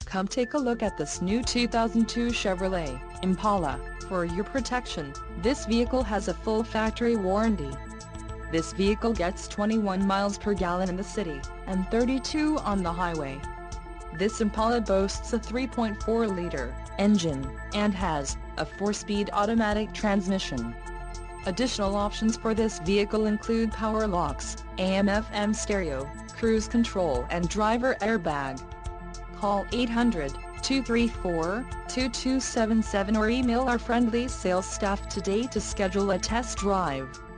Come take a look at this new 2002 Chevrolet Impala. For your protection, this vehicle has a full factory warranty. This vehicle gets 21 miles per gallon in the city, and 32 on the highway. This Impala boasts a 3.4-liter engine, and has a 4-speed automatic transmission. Additional options for this vehicle include power locks, AM/FM stereo, cruise control and driver airbag. Call 800-234-2277 or email our friendly sales staff today to schedule a test drive.